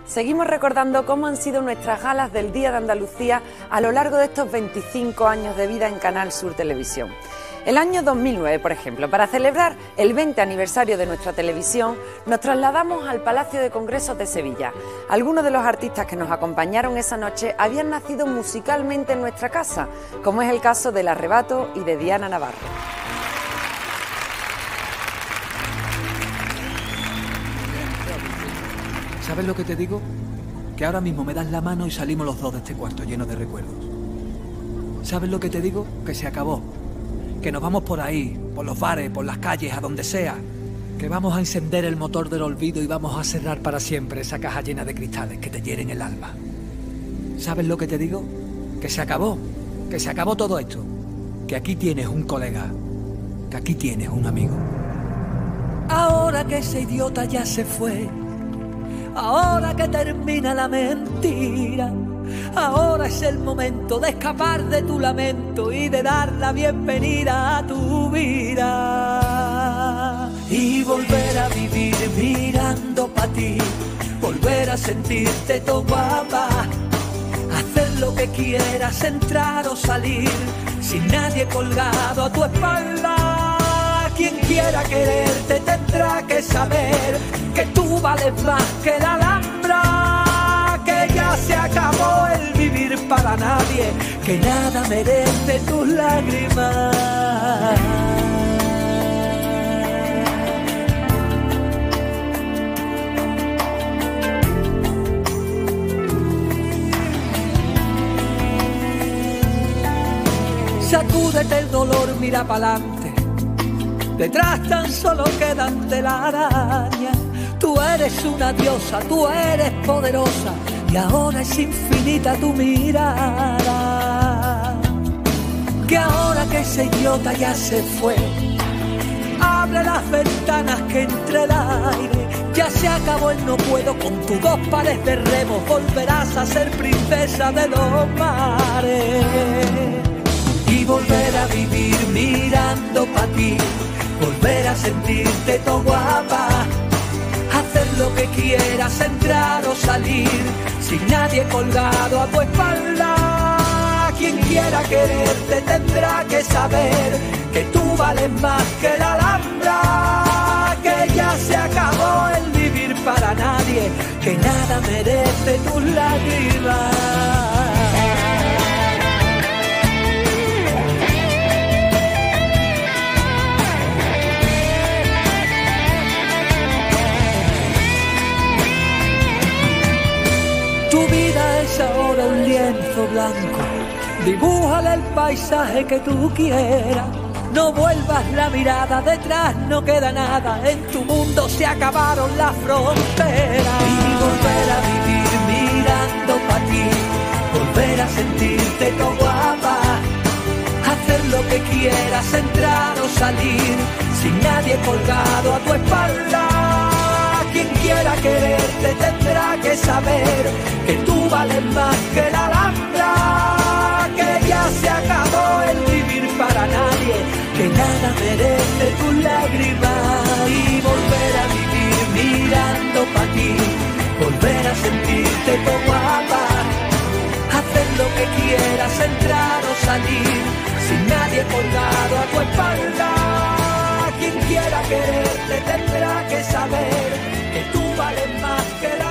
Seguimos recordando cómo han sido nuestras galas del Día de Andalucía a lo largo de estos 25 años de vida en Canal Sur Televisión. El año 2009, por ejemplo, para celebrar el 20 aniversario de nuestra televisión, nos trasladamos al Palacio de Congresos de Sevilla. Algunos de los artistas que nos acompañaron esa noche habían nacido musicalmente en nuestra casa, como es el caso del Arrebato y de Diana Navarro. ¿Sabes lo que te digo? Que ahora mismo me das la mano y salimos los dos de este cuarto lleno de recuerdos. ¿Sabes lo que te digo? Que se acabó. Que nos vamos por ahí, por los bares, por las calles, a donde sea. Que vamos a encender el motor del olvido y vamos a cerrar para siempre esa caja llena de cristales que te hieren el alma. ¿Sabes lo que te digo? Que se acabó todo esto. Que aquí tienes un colega, que aquí tienes un amigo. Ahora que ese idiota ya se fue, ahora que termina la mentira, ahora es el momento de escapar de tu lamento y de dar la bienvenida a tu vida. Y volver a vivir mirando pa' ti, volver a sentirte todo guapa, hacer lo que quieras, entrar o salir, sin nadie colgado a tu espalda. Quien quiera quererte tendrá que saber que tú vales más que la Alhambra, que ya se acabó el vivir para nadie, que nada merece tus lágrimas. Sacúdete el dolor, mira pa'lante. Detrás tan solo quedan telarañas. Tú eres una diosa, tú eres poderosa y ahora es infinita tu mirada. Que ahora que ese idiota ya se fue, abre las ventanas que entre el aire. Ya se acabó el no puedo, con tus dos pares de remos volverás a ser princesa de los mares. Y volver a vivir mirando pa' ti, volver a sentirte todo guapa, hacer lo que quieras, entrar o salir, sin nadie colgado a tu espalda. Quien quiera quererte tendrá que saber que tú vales más que la Alhambra, que ya se acabó el vivir para nadie, que nada merece tus lágrimas. Es ahora un lienzo blanco, dibújale el paisaje que tú quieras. No vuelvas la mirada, detrás no queda nada, en tu mundo se acabaron las fronteras. Y volver a vivir mirando pa' ti, volver a sentirte todo guapa, hacer lo que quieras, entrar o salir, sin nadie colgado a tu espalda. Quien quiera quererte tendrá que saber que tú vales más que la Alhambra, que ya se acabó el vivir para nadie, que nada merece tus lágrimas. Y volver a vivir mirando pa' ti, volver a sentirte todo guapa, hacer lo que quieras, entrar o salir, sin nadie colgado a tu espalda. Quien quiera quererte tendrá que saber que tú vales más que la